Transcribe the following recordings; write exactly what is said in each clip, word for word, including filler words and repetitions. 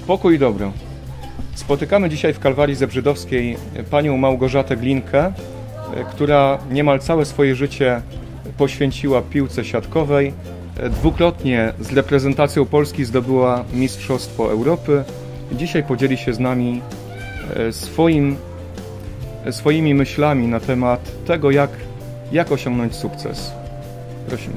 Pokój i dobro. Spotykamy dzisiaj w Kalwarii Zebrzydowskiej panią Małgorzatę Glinkę, która niemal całe swoje życie poświęciła piłce siatkowej. Dwukrotnie z reprezentacją Polski zdobyła Mistrzostwo Europy. Dzisiaj podzieli się z nami swoim, swoimi myślami na temat tego, jak, jak osiągnąć sukces. Prosimy.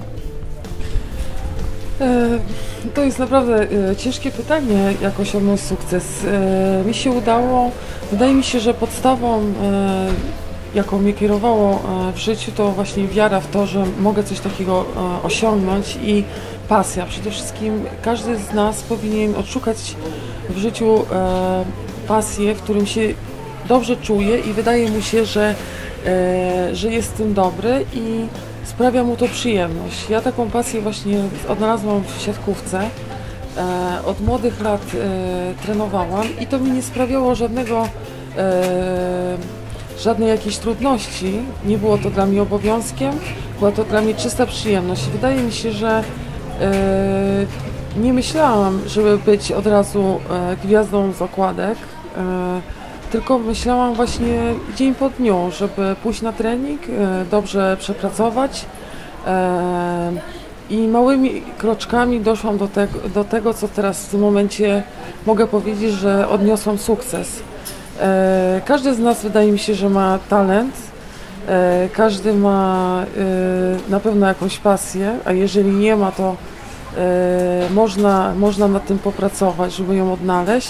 To jest naprawdę ciężkie pytanie, jak osiągnąć sukces. Mi się udało, wydaje mi się, że podstawą, jaką mnie kierowało w życiu, to właśnie wiara w to, że mogę coś takiego osiągnąć i pasja. Przede wszystkim każdy z nas powinien odszukać w życiu pasję, w którym się dobrze czuje i wydaje mu się, że, że jest w tym dobry i sprawia mu to przyjemność. Ja taką pasję właśnie odnalazłam w siatkówce. E, od młodych lat e, trenowałam i to mi nie sprawiało żadnego, e, żadnej jakiejś trudności. Nie było to dla mnie obowiązkiem, była to dla mnie czysta przyjemność. Wydaje mi się, że e, nie myślałam, żeby być od razu e, gwiazdą z okładek, e, tylko myślałam właśnie dzień po dniu, żeby pójść na trening, dobrze przepracować i małymi kroczkami doszłam do tego, do tego, co teraz w tym momencie mogę powiedzieć, że odniosłam sukces. Każdy z nas, wydaje mi się, że ma talent, każdy ma na pewno jakąś pasję, a jeżeli nie ma, to można, można nad tym popracować, żeby ją odnaleźć.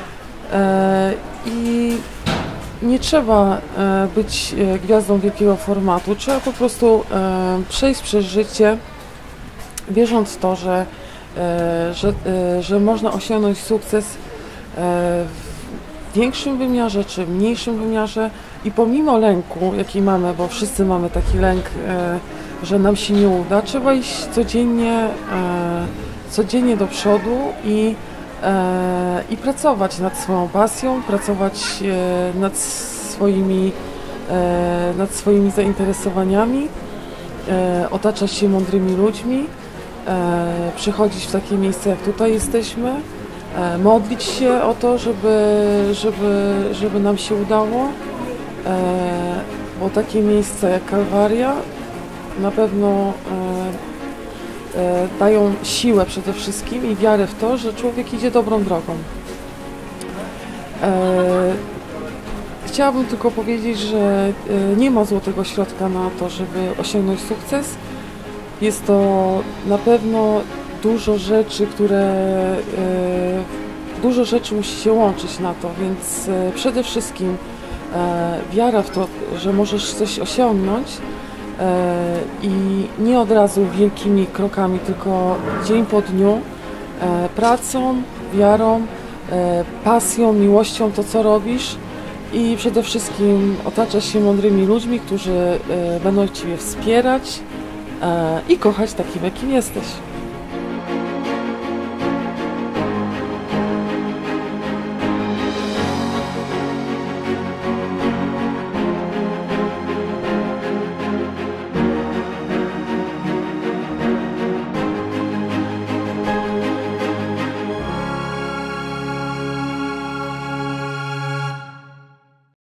I nie trzeba być gwiazdą wielkiego formatu, trzeba po prostu przejść przez życie, wierząc w to, że, że, że można osiągnąć sukces w większym wymiarze czy mniejszym wymiarze i pomimo lęku, jaki mamy, bo wszyscy mamy taki lęk, że nam się nie uda, trzeba iść codziennie, codziennie do przodu i i pracować nad swoją pasją, pracować nad swoimi, nad swoimi zainteresowaniami, otaczać się mądrymi ludźmi, przychodzić w takie miejsca, jak tutaj jesteśmy, modlić się o to, żeby, żeby, żeby nam się udało, bo takie miejsca jak Kalwaria na pewno dają siłę przede wszystkim i wiarę w to, że człowiek idzie dobrą drogą. Chciałabym tylko powiedzieć, że nie ma złotego środka na to, żeby osiągnąć sukces. Jest to na pewno dużo rzeczy, które dużo rzeczy musi się łączyć na to, więc przede wszystkim wiara w to, że możesz coś osiągnąć, i nie od razu wielkimi krokami, tylko dzień po dniu, pracą, wiarą, pasją, miłością to, co robisz i przede wszystkim otaczasz się mądrymi ludźmi, którzy będą Ciebie wspierać i kochać takim, jakim jesteś.